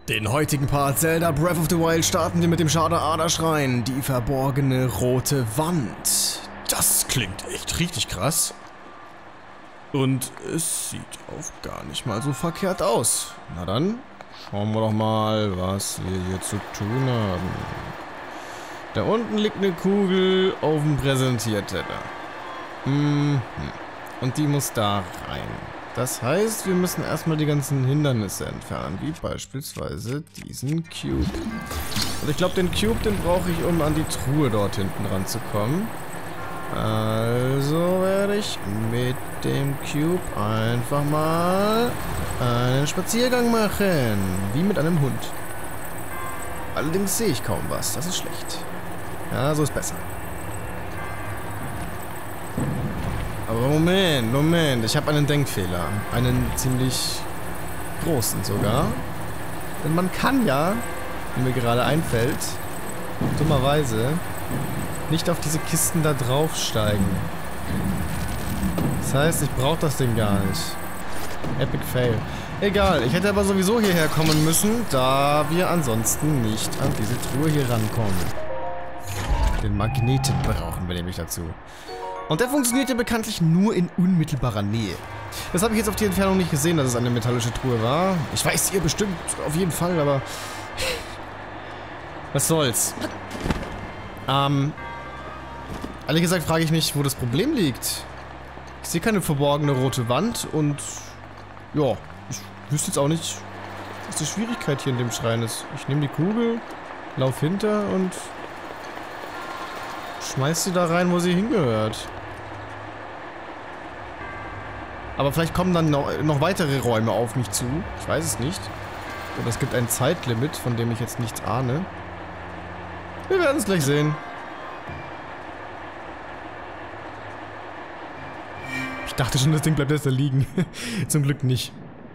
Den heutigen Part Zelda Breath of the Wild starten wir mit dem Shada-Ader-Schrein, die verborgene rote Wand. Das klingt echt richtig krass. Und es sieht auch gar nicht mal so verkehrt aus. Na dann, schauen wir doch mal, was wir hier zu tun haben. Da unten liegt eine Kugel auf dem Präsentierteller. Und die muss da rein. Das heißt, wir müssen erstmal die ganzen Hindernisse entfernen, wie beispielsweise diesen Cube. Und ich glaube, den Cube, den brauche ich, um an die Truhe dort hinten ranzukommen. Also werde ich mit dem Cube einfach mal einen Spaziergang machen, wie mit einem Hund. Allerdings sehe ich kaum was, das ist schlecht. Ja, so ist besser. Aber Moment, ich habe einen Denkfehler. Einen ziemlich großen sogar. Denn man kann ja, wie mir gerade einfällt, dummerweise, nicht auf diese Kisten da draufsteigen. Das heißt, ich brauche das Ding gar nicht. Epic Fail. Egal, ich hätte aber sowieso hierher kommen müssen, da wir ansonsten nicht an diese Truhe hier rankommen. Den Magneten brauchen wir nämlich dazu. Und der funktioniert ja bekanntlich nur in unmittelbarer Nähe. Das habe ich jetzt auf die Entfernung nicht gesehen, dass es eine metallische Truhe war. Ich weiß, ihr bestimmt auf jeden Fall, aber... was soll's? Ehrlich gesagt frage ich mich, wo das Problem liegt. Ich sehe keine verborgene rote Wand und... ja, ich wüsste jetzt auch nicht, was die Schwierigkeit hier in dem Schrein ist. Ich nehme die Kugel, lauf hinter und... schmeiß sie da rein, wo sie hingehört. Aber vielleicht kommen dann noch weitere Räume auf mich zu. Ich weiß es nicht. Oder es gibt ein Zeitlimit, von dem ich jetzt nichts ahne. Wir werden es gleich sehen. Ich dachte schon, das Ding bleibt jetzt da liegen. Zum Glück nicht.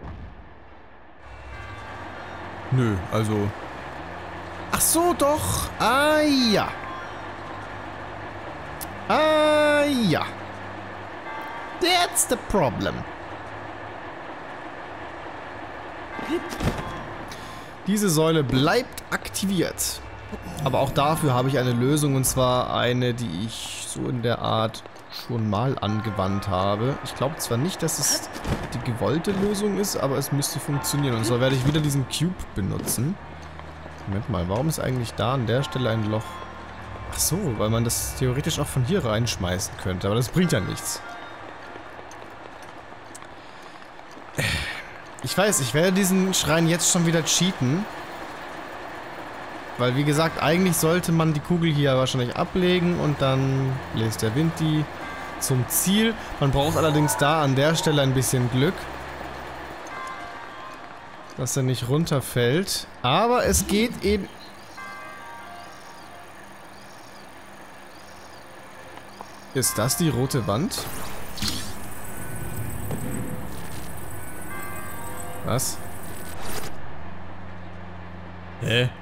Nö, also... ach so, doch. Ah, ja. Ah, ja. That's the problem. Diese Säule bleibt aktiviert. Aber auch dafür habe ich eine Lösung, und zwar eine, die ich so in der Art schon mal angewandt habe. Ich glaube zwar nicht, dass es die gewollte Lösung ist, aber es müsste funktionieren. Und zwar werde ich wieder diesen Cube benutzen. Moment mal, warum ist eigentlich da an der Stelle ein Loch? Ach so, weil man das theoretisch auch von hier reinschmeißen könnte, aber das bringt ja nichts. Ich weiß, ich werde diesen Schrein jetzt schon wieder cheaten. Weil, wie gesagt, eigentlich sollte man die Kugel hier wahrscheinlich ablegen und dann bläst der Wind die zum Ziel. Man braucht allerdings da an der Stelle ein bisschen Glück, dass er nicht runterfällt. Aber es geht eben... ist das die rote Wand? Was? Hä?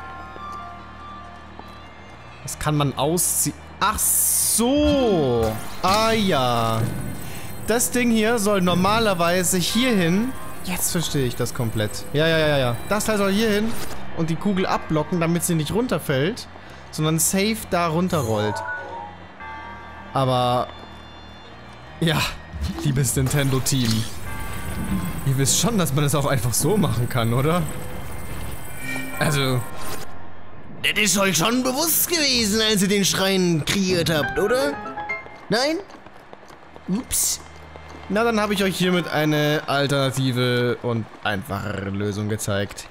Das kann man ausziehen. Ach so! Ah ja. Das Ding hier soll normalerweise hier hin. Jetzt verstehe ich das komplett. Ja. Das Teil soll hier hin und die Kugel abblocken, damit sie nicht runterfällt, sondern safe da runterrollt. Aber... ja, liebes Nintendo-Team. Ihr wisst schon, dass man es auch einfach so machen kann, oder? Also... das ist euch schon bewusst gewesen, als ihr den Schrein kreiert habt, oder? Nein? Ups. Na, dann habe ich euch hiermit eine alternative und einfachere Lösung gezeigt.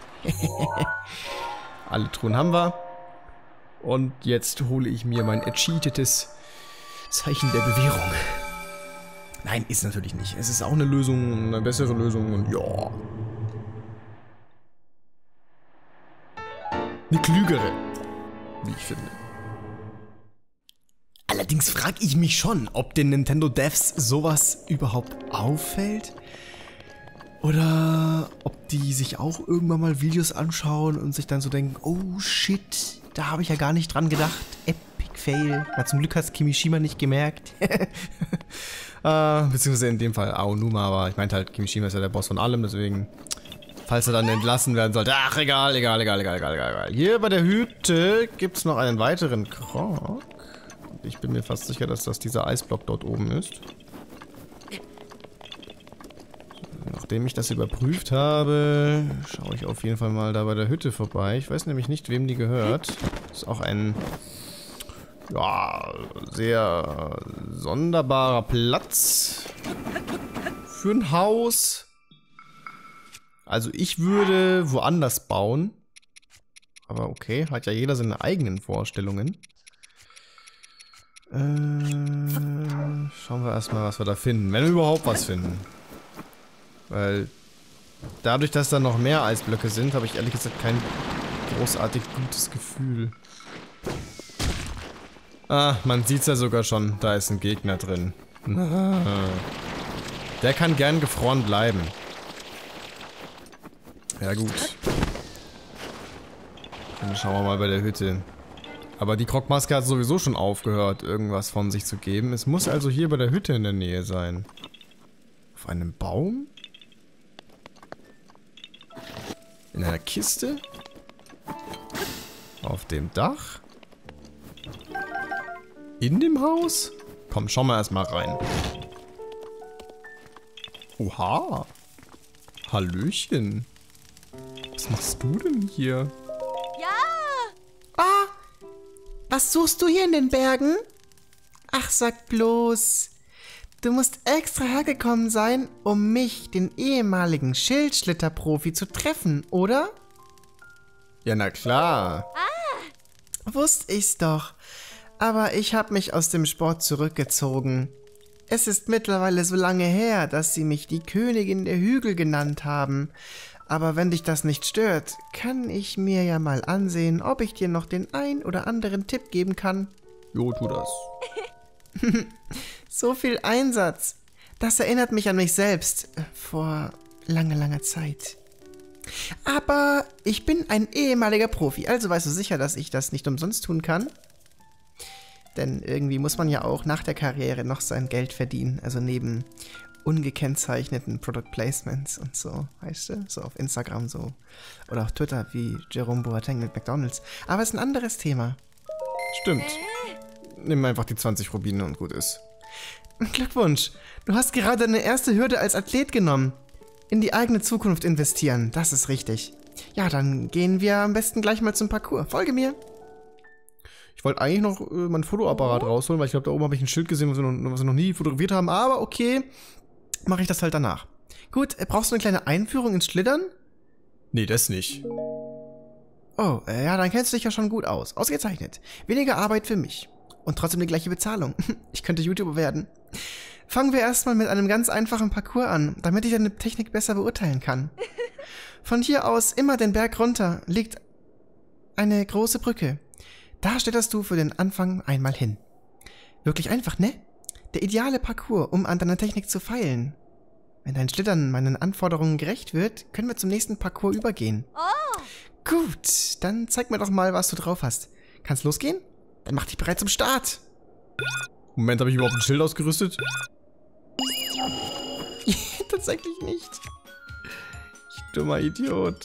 Alle Truhen haben wir. Und jetzt hole ich mir mein ercheatetes Zeichen der Bewährung. Nein, ist natürlich nicht. Es ist auch eine Lösung, eine bessere Lösung und ja. Eine klügere, wie ich finde. Allerdings frage ich mich schon, ob den Nintendo Devs sowas überhaupt auffällt. Oder ob die sich auch irgendwann mal Videos anschauen und sich dann so denken, oh shit, da habe ich ja gar nicht dran gedacht. Epic Fail. Na, zum Glück hat Kimishima nicht gemerkt. Beziehungsweise in dem Fall Aonuma, aber ich meinte halt, Kimishima ist ja der Boss von allem, deswegen Falls er dann entlassen werden sollte. Ach, egal. Hier bei der Hütte gibt es noch einen weiteren Krog. Ich bin mir fast sicher, dass das dieser Eisblock dort oben ist. Nachdem ich das überprüft habe, schaue ich auf jeden Fall mal da bei der Hütte vorbei. Ich weiß nämlich nicht, wem die gehört. Ist auch ein, ja, sehr sonderbarer Platz für ein Haus. Also ich würde woanders bauen. Aber okay, hat ja jeder seine eigenen Vorstellungen. Schauen wir erstmal, was wir da finden. Wenn wir überhaupt was finden. Weil dadurch, dass da noch mehr Eisblöcke sind, habe ich ehrlich gesagt kein großartig gutes Gefühl. Ah, man sieht es ja sogar schon. Da ist ein Gegner drin. Der kann gern gefroren bleiben. Ja gut. Dann schauen wir mal bei der Hütte. Aber die Krogmaske hat sowieso schon aufgehört, irgendwas von sich zu geben. Es muss also hier bei der Hütte in der Nähe sein. Auf einem Baum? In einer Kiste? Auf dem Dach? In dem Haus? Komm, schauen wir erstmal rein. Oha. Hallöchen. Was machst du denn hier? Ah, was suchst du hier in den Bergen? Ach, sag bloß. Du musst extra hergekommen sein, um mich, den ehemaligen Schildschlitterprofi, zu treffen, oder? Ja, na klar. Wusste ich's doch. Aber ich hab mich aus dem Sport zurückgezogen. Es ist mittlerweile so lange her, dass sie mich die Königin der Hügel genannt haben. Aber wenn dich das nicht stört, kann ich mir ja mal ansehen, ob ich dir noch den ein oder anderen Tipp geben kann. Jo, tu das. So viel Einsatz. Das erinnert mich an mich selbst. Vor langer Zeit. Aber ich bin ein ehemaliger Profi, also weißt du sicher, dass ich das nicht umsonst tun kann? Denn irgendwie muss man ja auch nach der Karriere noch sein Geld verdienen, also neben ungekennzeichneten Product Placements und so, weißt du? So auf Instagram so. Oder auf Twitter wie Jerome Boateng mit McDonald's. Aber es ist ein anderes Thema. Stimmt. Nimm einfach die 20 Rubine und gut ist. Glückwunsch. Du hast gerade eine erste Hürde als Athlet genommen. In die eigene Zukunft investieren, das ist richtig. Ja, dann gehen wir am besten gleich mal zum Parcours. Folge mir. Ich wollte eigentlich noch mein Fotoapparat rausholen, weil ich glaube, da oben habe ich ein Schild gesehen, was wir noch nie fotografiert haben. Aber okay, mache ich das halt danach. Gut, brauchst du eine kleine Einführung ins Schlittern? Nee, das nicht. Oh, ja, dann kennst du dich ja schon gut aus. Ausgezeichnet. Weniger Arbeit für mich. Und trotzdem die gleiche Bezahlung. Ich könnte YouTuber werden. Fangen wir erstmal mit einem ganz einfachen Parcours an, damit ich deine Technik besser beurteilen kann. Von hier aus immer den Berg runter liegt eine große Brücke. Da stellst du für den Anfang einmal hin. Wirklich einfach, ne? Der ideale Parcours, um an deiner Technik zu feilen. Wenn dein Schlittern meinen Anforderungen gerecht wird, können wir zum nächsten Parcours übergehen. Oh. Gut, dann zeig mir doch mal, was du drauf hast. Kannst losgehen? Dann mach dich bereit zum Start. Moment, habe ich überhaupt ein Schild ausgerüstet? Tatsächlich nicht. Ich dummer Idiot.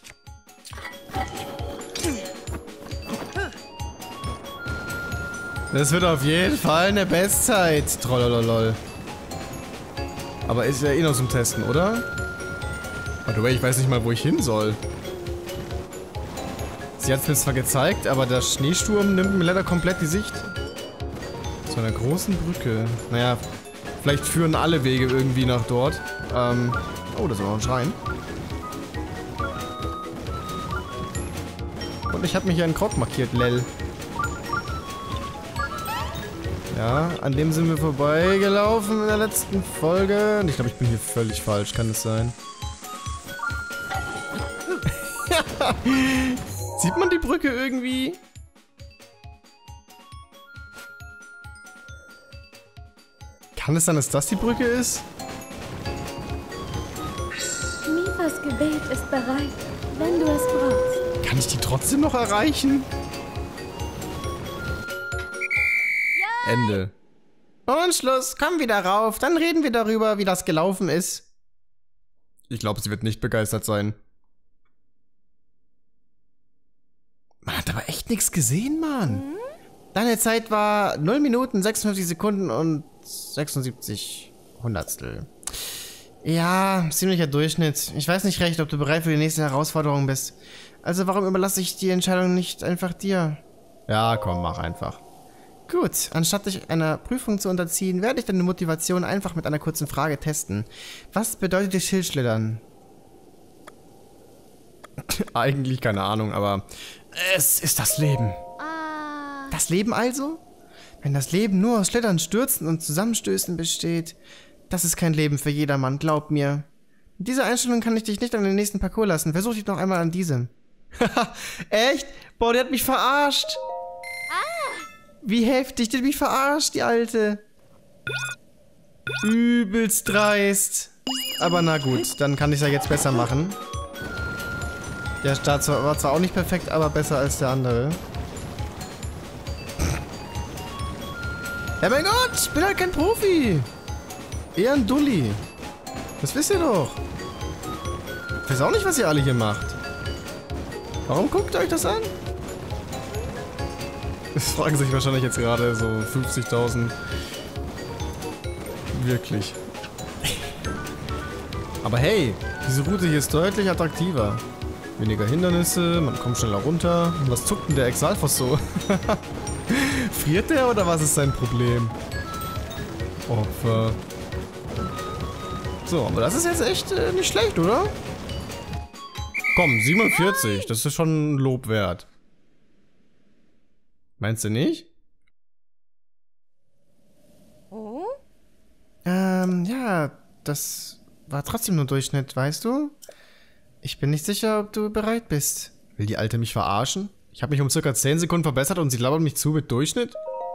Das wird auf jeden Fall eine Bestzeit. Trollololol. Aber ist ja eh noch zum Testen, oder? By the way, ich weiß nicht mal, wo ich hin soll. Sie hat es mir zwar gezeigt, aber der Schneesturm nimmt mir leider komplett die Sicht. Zu einer großen Brücke. Naja, vielleicht führen alle Wege irgendwie nach dort. Oh, da ist noch ein Schrein. Und ich habe mir hier einen Krog markiert, lel. Ja, an dem sind wir vorbeigelaufen in der letzten Folge. Und ich glaube, ich bin hier völlig falsch. Kann es sein? Sieht man die Brücke irgendwie? Kann es sein, dass das die Brücke ist? Mifas Gebet ist bereit, wenn du es brauchst. Kann ich die trotzdem noch erreichen? Ja. Ende. Und Schluss, komm wieder rauf, dann reden wir darüber, wie das gelaufen ist. Ich glaube, sie wird nicht begeistert sein. nichts gesehen, Mann. Deine Zeit war 0 Minuten, 56 Sekunden und 76 Hundertstel. Ja, ziemlicher Durchschnitt. Ich weiß nicht recht, ob du bereit für die nächste Herausforderung bist. Also warum überlasse ich die Entscheidung nicht einfach dir? Ja, komm, mach einfach. Gut, anstatt dich einer Prüfung zu unterziehen, werde ich deine Motivation einfach mit einer kurzen Frage testen. Was bedeutet dir Schildschlittern? Eigentlich keine Ahnung, aber es ist das Leben. Das Leben also? Wenn das Leben nur aus Schlittern, Stürzen und Zusammenstößen besteht, das ist kein Leben für jedermann, glaub mir. Mit dieser Einstellung kann ich dich nicht an den nächsten Parcours lassen. Versuch dich noch einmal an diesem. Haha, echt? Boah, die hat mich verarscht. Wie heftig, die hat mich verarscht, die Alte. Übelst dreist. Aber na gut, dann kann ich es ja jetzt besser machen. Der Start war zwar auch nicht perfekt, aber besser als der andere. Ja mein Gott, ich bin halt kein Profi. Eher ein Dulli. Das wisst ihr doch. Ich weiß auch nicht, was ihr alle hier macht. Warum guckt ihr euch das an? Das fragen sich wahrscheinlich jetzt gerade so 50.000. Wirklich. Aber hey, diese Route hier ist deutlich attraktiver. Weniger Hindernisse, man kommt schneller runter. Und was zuckt denn der Exalfos so? Friert der oder was ist sein Problem? Opfer. So, aber das ist jetzt echt nicht schlecht, oder? Komm, 47, das ist schon ein Lob wert. Meinst du nicht? Ja, das war trotzdem nur Durchschnitt, weißt du? Ich bin nicht sicher, ob du bereit bist. Will die Alte mich verarschen? Ich habe mich um circa 10 Sekunden verbessert und sie labert mich zu mit Durchschnitt?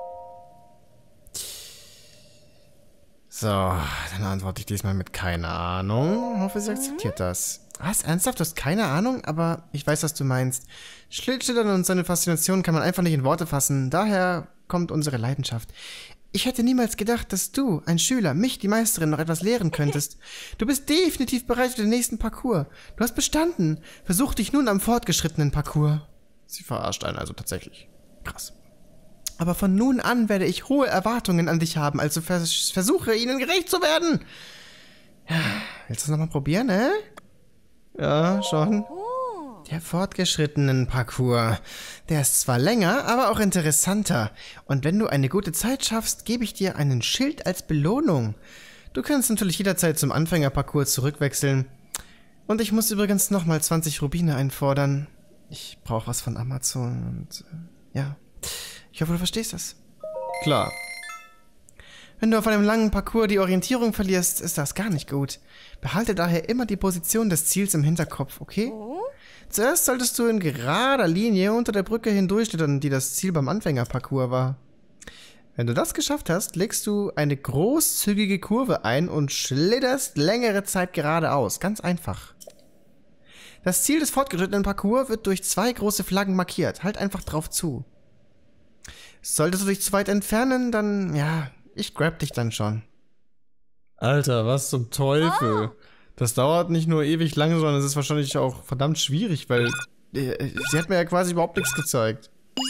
So, dann antworte ich diesmal mit keine Ahnung. Hoffe, sie akzeptiert das. Was? Ernsthaft? Du hast keine Ahnung? Aber ich weiß, was du meinst. Schildschlittern und seine Faszination kann man einfach nicht in Worte fassen. Daher kommt unsere Leidenschaft. Ich hätte niemals gedacht, dass du, ein Schüler, mich, die Meisterin, noch etwas lehren könntest. Du bist definitiv bereit für den nächsten Parcours. Du hast bestanden. Versuch dich nun am fortgeschrittenen Parcours. Sie verarscht einen also tatsächlich. Krass. Aber von nun an werde ich hohe Erwartungen an dich haben, also versuche, ihnen gerecht zu werden. Ja, willst du es nochmal probieren, ne? Ja, schon. Der fortgeschrittenen Parcours. Der ist zwar länger, aber auch interessanter. Und wenn du eine gute Zeit schaffst, gebe ich dir einen Schild als Belohnung. Du kannst natürlich jederzeit zum Anfängerparcours zurückwechseln. Und ich muss übrigens nochmal 20 Rubine einfordern. Ich brauche was von Amazon und ja. Ich hoffe, du verstehst das. Klar. Wenn du auf einem langen Parcours die Orientierung verlierst, ist das gar nicht gut. Behalte daher immer die Position des Ziels im Hinterkopf, okay? Zuerst solltest du in gerader Linie unter der Brücke hindurchschlittern, die das Ziel beim Anfängerparcours war. Wenn du das geschafft hast, legst du eine großzügige Kurve ein und schlitterst längere Zeit geradeaus. Ganz einfach. Das Ziel des fortgeschrittenen Parcours wird durch 2 große Flaggen markiert. Halt einfach drauf zu. Solltest du dich zu weit entfernen, dann, ja, ich grab dich dann schon. Alter, was zum Teufel? Das dauert nicht nur ewig lange, sondern es ist wahrscheinlich auch verdammt schwierig, weil sie hat mir ja quasi überhaupt nichts gezeigt.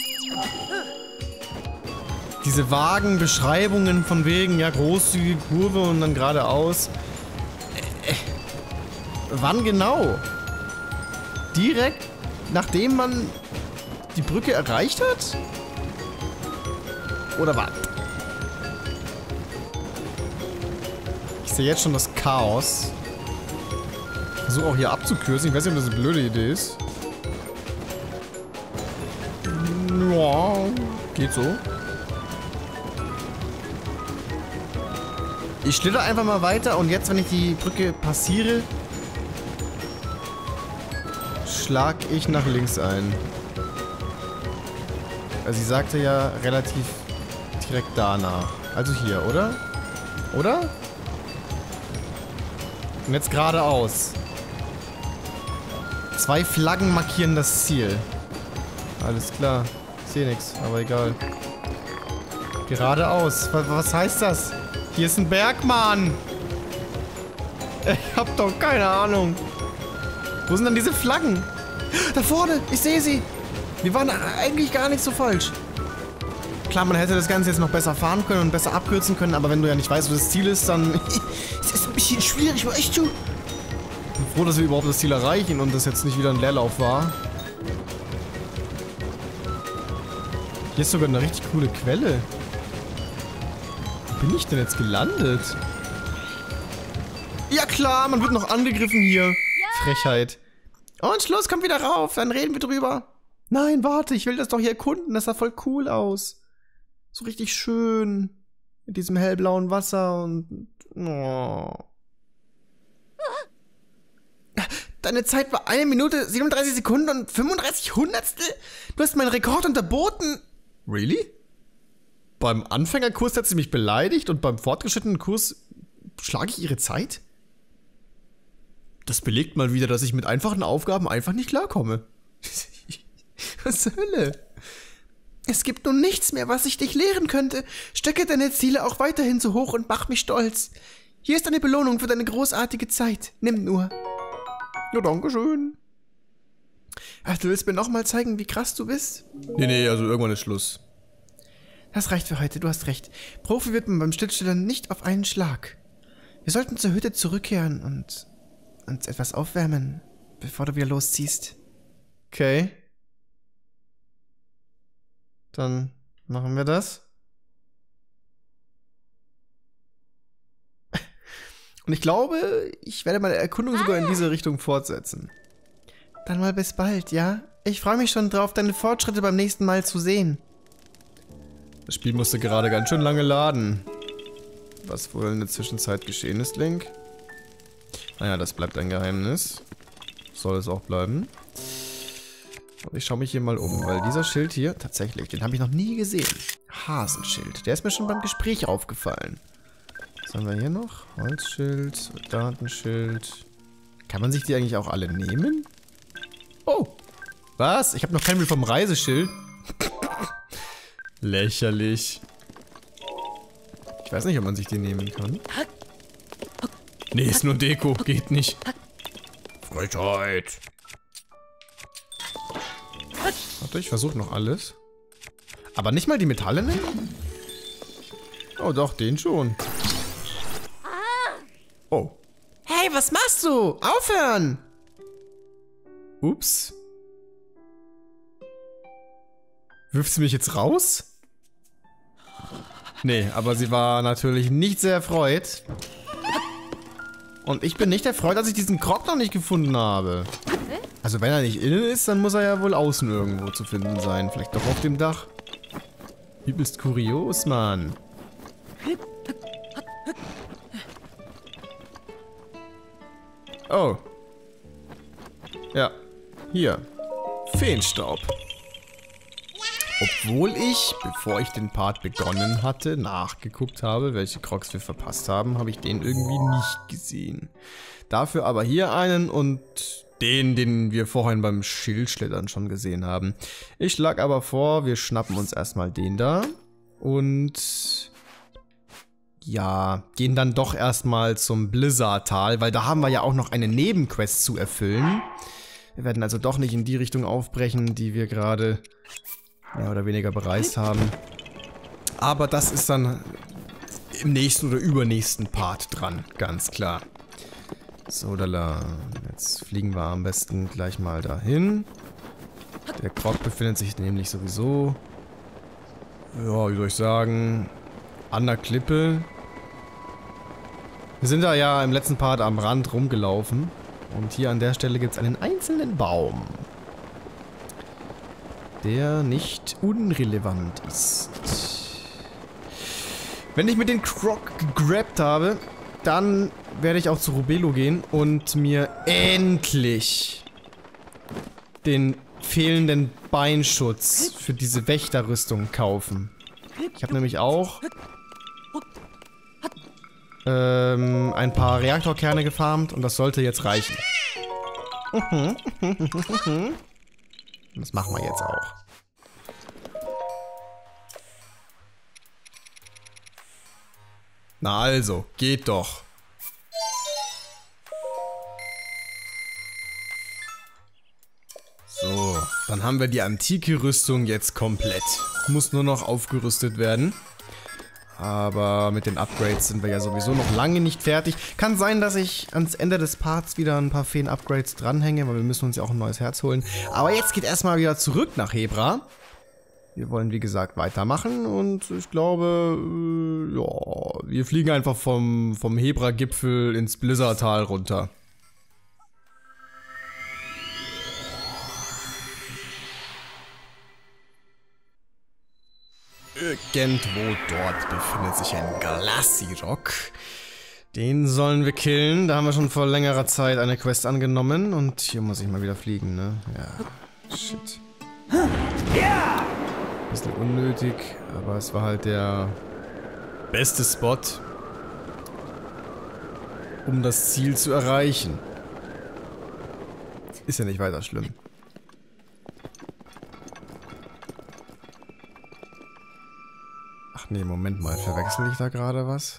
Diese vagen Beschreibungen von wegen, ja, großzügige Kurve und dann geradeaus. Wann genau? Direkt nachdem man die Brücke erreicht hat? Oder was? Ich sehe jetzt schon das Chaos. Ich versuche auch hier abzukürzen. Ich weiß nicht, ob das eine blöde Idee ist. Ja, geht so. Ich schlitter einfach mal weiter und jetzt, wenn ich die Brücke passiere, schlag ich nach links ein. Also sie sagte ja relativ direkt danach. Also hier, oder? Oder? Und jetzt geradeaus. 2 Flaggen markieren das Ziel. Alles klar. Ich sehe nichts, aber egal. Geradeaus. Was heißt das? Hier ist ein Berg, Mann. Ich hab doch keine Ahnung. Wo sind denn diese Flaggen? Da vorne. Ich sehe sie. Wir waren eigentlich gar nicht so falsch. Klar, man hätte das Ganze jetzt noch besser fahren können und besser abkürzen können, aber wenn du ja nicht weißt, wo das Ziel ist, dann ist es ein bisschen schwierig, weißt du? Ich bin froh, dass wir überhaupt das Ziel erreichen und das jetzt nicht wieder ein Leerlauf war. Hier ist sogar eine richtig coole Quelle. Wo bin ich denn jetzt gelandet? Ja klar, man wird noch angegriffen hier. Frechheit. Und Schluss, kommt wieder rauf, dann reden wir drüber. Nein, warte, ich will das doch hier erkunden, das sah voll cool aus. So richtig schön. Mit diesem hellblauen Wasser und... Oh. Deine Zeit war 1 Minute, 37 Sekunden und 35 Hundertstel? Du hast meinen Rekord unterboten. Really? Beim Anfängerkurs hat sie mich beleidigt und beim fortgeschrittenen Kurs schlage ich ihre Zeit? Das belegt mal wieder, dass ich mit einfachen Aufgaben einfach nicht klarkomme. Was zur Hölle? Es gibt nun nichts mehr, was ich dich lehren könnte. Stecke deine Ziele auch weiterhin so hoch und mach mich stolz. Hier ist eine Belohnung für deine großartige Zeit. Nimm nur. Ja, danke schön. Ach, du willst mir nochmal zeigen, wie krass du bist? Nee, also irgendwann ist Schluss. Das reicht für heute, du hast recht. Profi wird man beim Schlittstellen nicht auf einen Schlag. Wir sollten zur Hütte zurückkehren und uns etwas aufwärmen, bevor du wieder losziehst. Okay. Dann machen wir das. Und ich glaube, ich werde meine Erkundung sogar in diese Richtung fortsetzen. Dann mal bis bald, ja? Ich freue mich schon drauf, deine Fortschritte beim nächsten Mal zu sehen. Das Spiel musste gerade ganz schön lange laden. Was wohl in der Zwischenzeit geschehen ist, Link? Naja, das bleibt ein Geheimnis. Soll es auch bleiben. Und ich schaue mich hier mal um, weil dieser Schild hier, tatsächlich, den habe ich noch nie gesehen. Hasenschild. Der ist mir schon beim Gespräch aufgefallen. Was haben wir hier noch? Holzschild, Soldatenschild. Kann man sich die eigentlich auch alle nehmen? Oh! Was? Ich habe noch kein Bild vom Reiseschild. Lächerlich. Ich weiß nicht, ob man sich die nehmen kann. Nee, ist nur Deko. Geht nicht. Frechheit. Warte, ich versuche noch alles. Aber nicht mal die Metalle nehmen? Oh doch, den schon. Oh. Hey, was machst du? Aufhören! Ups. Wirft sie mich jetzt raus? Nee, aber sie war natürlich nicht sehr erfreut. Und ich bin nicht erfreut, dass ich diesen Krog noch nicht gefunden habe. Also wenn er nicht innen ist, dann muss er ja wohl außen irgendwo zu finden sein. Vielleicht doch auf dem Dach. Übelst kurios, Mann. Oh. Ja. Hier. Feenstaub. Obwohl ich, bevor ich den Part begonnen hatte, nachgeguckt habe, welche Crocs wir verpasst haben, habe ich den irgendwie nicht gesehen. Dafür aber hier einen und den wir vorhin beim Schildschlittern schon gesehen haben. Ich schlage aber vor, wir schnappen uns erstmal den da und ja, gehen dann doch erstmal zum Blizzard-Tal, weil da haben wir ja auch noch eine Nebenquest zu erfüllen. Wir werden also doch nicht in die Richtung aufbrechen, die wir gerade mehr oder weniger bereist haben. Aber das ist dann im nächsten oder übernächsten Part dran, ganz klar. So, jetzt fliegen wir am besten gleich mal dahin. Der Krog befindet sich nämlich sowieso, ja, wie soll ich sagen, an der Klippe. Wir sind da ja im letzten Part am Rand rumgelaufen. Und hier an der Stelle gibt es einen einzelnen Baum, der nicht unrelevant ist. Wenn ich mit den Krog gegrabt habe, dann werde ich auch zu Rubelo gehen und mir endlich den fehlenden Beinschutz für diese Wächterrüstung kaufen. Ich habe nämlich auch ein paar Reaktorkerne gefarmt und das sollte jetzt reichen. Das machen wir jetzt auch. Na also, geht doch. So, So, dann haben wir die antike Rüstung jetzt komplett. Muss nur noch aufgerüstet werden. Aber mit den Upgrades sind wir ja sowieso noch lange nicht fertig. Kann sein, dass ich ans Ende des Parts wieder ein paar Feen-Upgrades dranhänge, weil wir müssen uns ja auch ein neues Herz holen. Aber jetzt geht erstmal wieder zurück nach Hebra. Wir wollen, wie gesagt, weitermachen und ich glaube, ja, wir fliegen einfach vom Hebra-Gipfel ins Blizzardtal runter. Irgendwo dort befindet sich ein Glacirock. Den sollen wir killen. Da haben wir schon vor längerer Zeit eine Quest angenommen. Und hier muss ich mal wieder fliegen, ne? Ja. Shit. Bisschen unnötig, aber es war halt der beste Spot, um das Ziel zu erreichen. Ist ja nicht weiter schlimm. Ach nee, Moment mal, verwechsel ich da gerade was?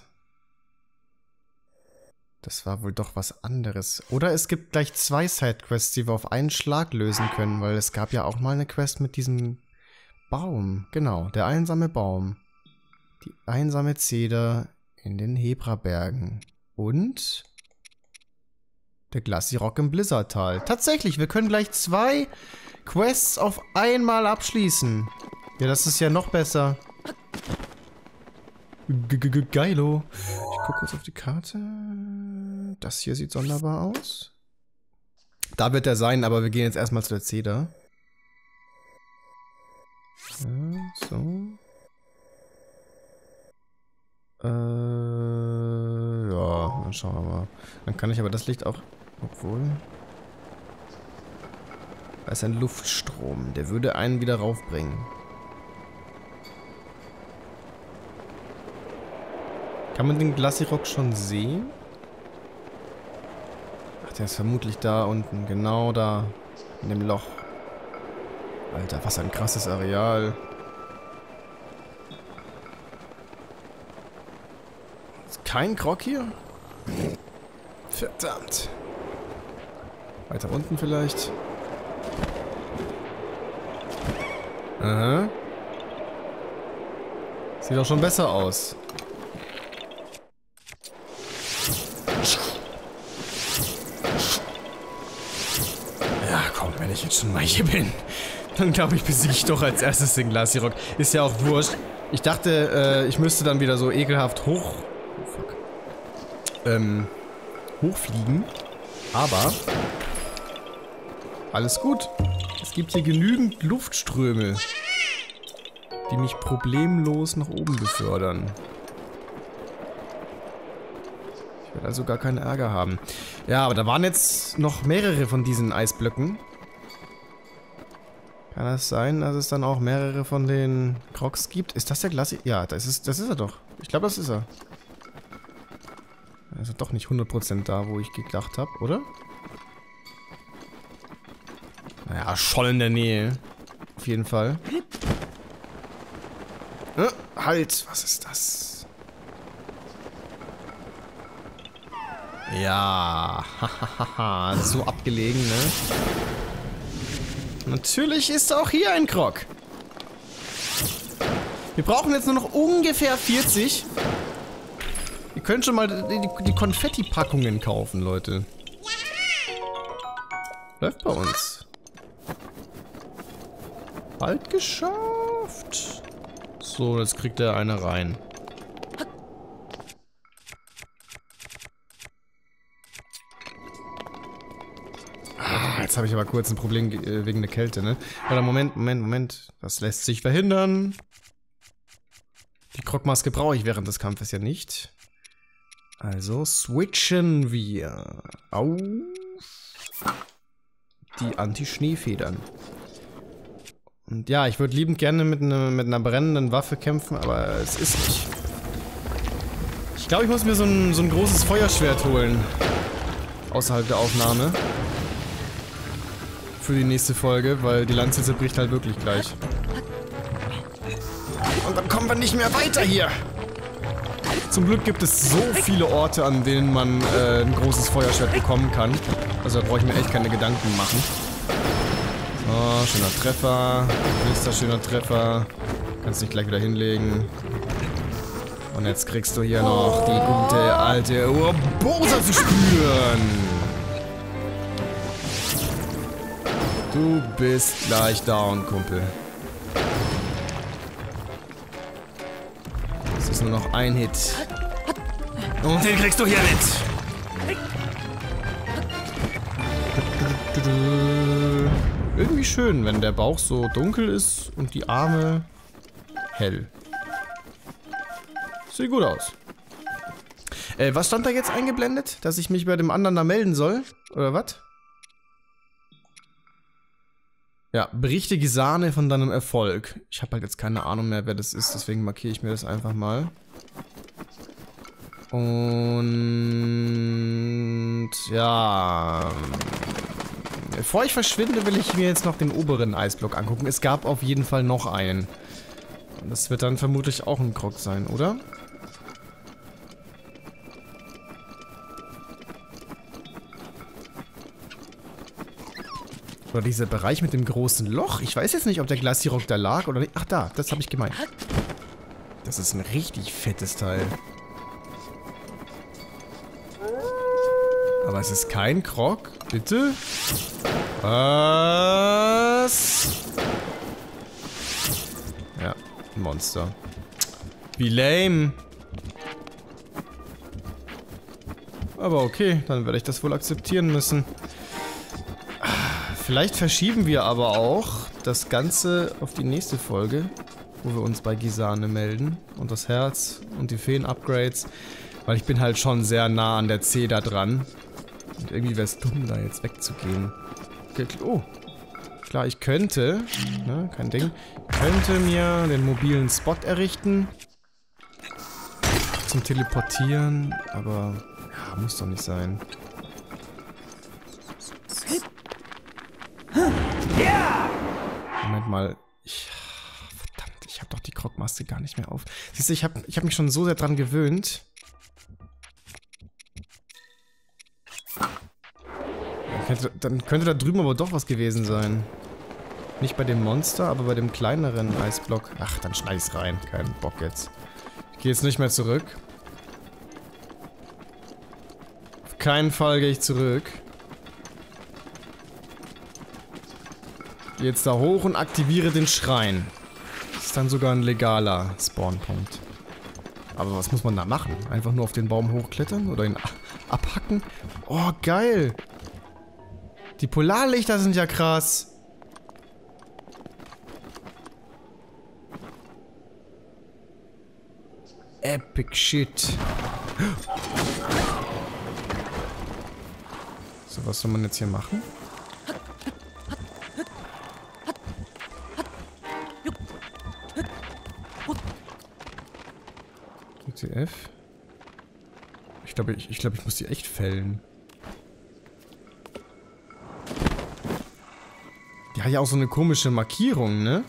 Das war wohl doch was anderes. Oder es gibt gleich 2 Sidequests, die wir auf einen Schlag lösen können, weil es gab ja auch mal eine Quest mit diesem Baum. Genau, der einsame Baum. Die einsame Zeder in den Hebra-Bergen. Und der Glacirock im Blizzardtal. Tatsächlich, wir können gleich 2 Quests auf einmal abschließen. Ja, das ist ja noch besser. Geilo. Ich gucke kurz auf die Karte. Das hier sieht sonderbar aus. Da wird er sein, aber wir gehen jetzt erstmal zu der Zeder. Ja, so. Ja, dann schauen wir mal. Dann kann ich aber das Licht auch... Obwohl... Da ist ein Luftstrom. Der würde einen wieder raufbringen. Kann man den Glacirock schon sehen? Ach, der ist vermutlich da unten. Genau da. In dem Loch. Alter, was ein krasses Areal. Ist kein Grog hier? Verdammt. Weiter unten vielleicht. Aha. Sieht doch schon besser aus. Ja, komm, wenn ich jetzt schon mal hier bin, dann glaube ich, besiege ich doch als erstes den Glacirock. Ist ja auch wurscht. Ich dachte, ich müsste dann wieder so ekelhaft hochfliegen. Aber alles gut. Es gibt hier genügend Luftströme, die mich problemlos nach oben befördern. Ich werde also gar keinen Ärger haben. Ja, aber da waren jetzt noch mehrere von diesen Eisblöcken. Kann das sein, dass es dann auch mehrere von den Crocs gibt? Ist das der Glacier? Ja, das ist er doch. Ich glaube, das ist er. Er ist doch nicht 100% da, wo ich gedacht habe, oder? Naja, schon in der Nähe. Auf jeden Fall. Halt! Was ist das? Ja, hahaha, so abgelegen, ne? Natürlich ist auch hier ein Krog. Wir brauchen jetzt nur noch ungefähr 40. Ihr könnt schon mal die Konfetti-Packungen kaufen, Leute. Läuft bei uns. Bald geschafft. So, jetzt kriegt er eine rein. Jetzt habe ich aber kurz ein Problem wegen der Kälte, ne? Oder Moment. Das lässt sich verhindern. Die Krogmaske brauche ich während des Kampfes ja nicht. Also switchen wir auf die Anti-Schneefedern. Und ja, ich würde liebend gerne mit einer brennenden Waffe kämpfen, aber es ist nicht. Ich glaube, ich muss mir so ein großes Feuerschwert holen. Außerhalb der Aufnahme. Für die nächste Folge, weil die Lanze zerbricht halt wirklich gleich. Und dann kommen wir nicht mehr weiter hier. Zum Glück gibt es so viele Orte, an denen man ein großes Feuerschwert bekommen kann. Also da brauche ich mir echt keine Gedanken machen. Oh, schöner Treffer. Nächster schöner Treffer. Kannst dich gleich wieder hinlegen. Und jetzt kriegst du hier noch die gute alte Urbosa zu spüren. Du bist gleich down, Kumpel. Es ist nur noch ein Hit. Und den kriegst du hier mit. Irgendwie schön, wenn der Bauch so dunkel ist und die Arme hell. Sieht gut aus. Was stand da jetzt eingeblendet? Dass ich mich bei dem anderen da melden soll? Oder was? Ja, berichte Gisane von deinem Erfolg. Ich habe halt jetzt keine Ahnung mehr, wer das ist, deswegen markiere ich mir das einfach mal. Und ja, bevor ich verschwinde, will ich mir jetzt noch den oberen Eisblock angucken. Es gab auf jeden Fall noch einen. Und das wird dann vermutlich auch ein Krog sein, oder? Oder dieser Bereich mit dem großen Loch. Ich weiß jetzt nicht, ob der Glacirock da lag oder nicht. Ach da, das habe ich gemeint. Das ist ein richtig fettes Teil. Aber es ist kein Krog. Bitte? Was? Ja, ein Monster. Wie lame. Aber okay, dann werde ich das wohl akzeptieren müssen. Vielleicht verschieben wir aber auch das Ganze auf die nächste Folge, wo wir uns bei Gisane melden und das Herz und die Feen-Upgrades, weil ich bin halt schon sehr nah an der C da dran und irgendwie wäre es dumm, da jetzt wegzugehen. Oh, klar, ich könnte, ne, kein Ding, könnte mir den mobilen Spot errichten zum Teleportieren, aber ja, muss doch nicht sein. Moment mal. Verdammt, ich habe doch die Krogmaske gar nicht mehr auf. Siehst du, ich hab mich schon so sehr dran gewöhnt. Dann könnte da drüben aber doch was gewesen sein. Nicht bei dem Monster, aber bei dem kleineren Eisblock. Ach, dann schneid ich's rein. Kein Bock jetzt. Ich gehe jetzt nicht mehr zurück. Auf keinen Fall gehe ich zurück. Jetzt da hoch und aktiviere den Schrein. Das ist dann sogar ein legaler Spawnpunkt. Aber was muss man da machen? Einfach nur auf den Baum hochklettern oder ihn abhacken? Oh, geil! Die Polarlichter sind ja krass. Epic shit. So, was soll man jetzt hier machen? WTF? Ich glaube, ich muss die echt fällen. Die hat ja auch so eine komische Markierung, ne?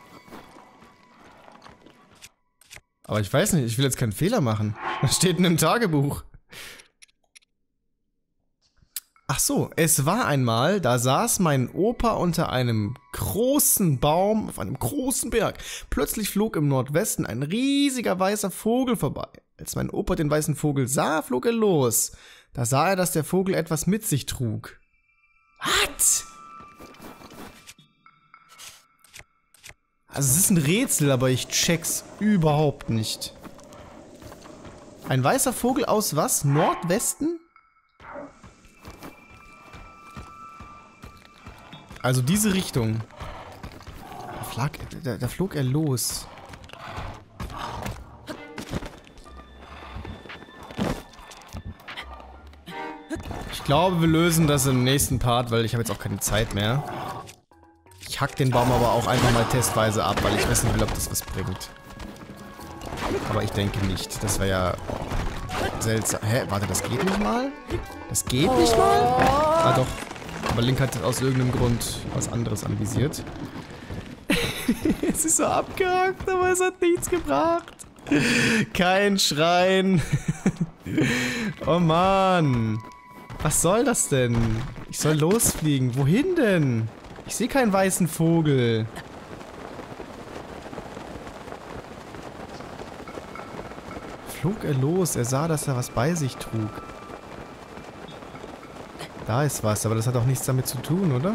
Aber ich weiß nicht, ich will jetzt keinen Fehler machen. Was steht in einem Tagebuch? Ach so, es war einmal, da saß mein Opa unter einem großen Baum auf einem großen Berg. Plötzlich flog im Nordwesten ein riesiger weißer Vogel vorbei. Als mein Opa den weißen Vogel sah, flog er los. Da sah er, dass der Vogel etwas mit sich trug. Was? Also es ist ein Rätsel, aber ich check's überhaupt nicht. Ein weißer Vogel aus was? Nordwesten? Also diese Richtung. Da flog er los. Ich glaube, wir lösen das im nächsten Part, weil ich habe jetzt auch keine Zeit mehr. Ich hack den Baum aber auch einfach mal testweise ab, weil ich wissen will, ob das was bringt. Aber ich denke nicht. Das wäre ja seltsam. Hä? Warte, das geht nicht mal? Das geht nicht mal? Ah doch. Aber Link hat aus irgendeinem Grund was anderes anvisiert. Es ist so abgehakt, aber es hat nichts gebracht. Kein Schrein. Oh Mann. Was soll das denn? Ich soll losfliegen. Wohin denn? Ich sehe keinen weißen Vogel. Flog er los? Er sah, dass er was bei sich trug. Da ist was, aber das hat auch nichts damit zu tun, oder?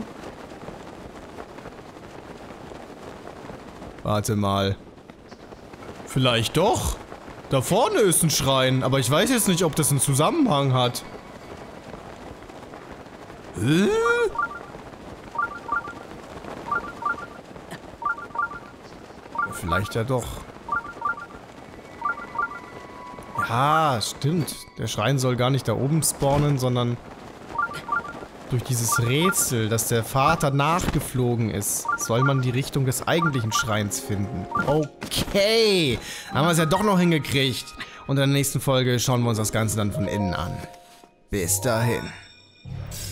Warte mal. Vielleicht doch. Da vorne ist ein Schrein, aber ich weiß jetzt nicht, ob das einen Zusammenhang hat. Vielleicht ja doch. Ja, stimmt. Der Schrein soll gar nicht da oben spawnen, sondern durch dieses Rätsel, dass der Vater nachgeflogen ist, soll man die Richtung des eigentlichen Schreins finden. Okay, haben wir es ja doch noch hingekriegt. Und in der nächsten Folge schauen wir uns das Ganze dann von innen an. Bis dahin.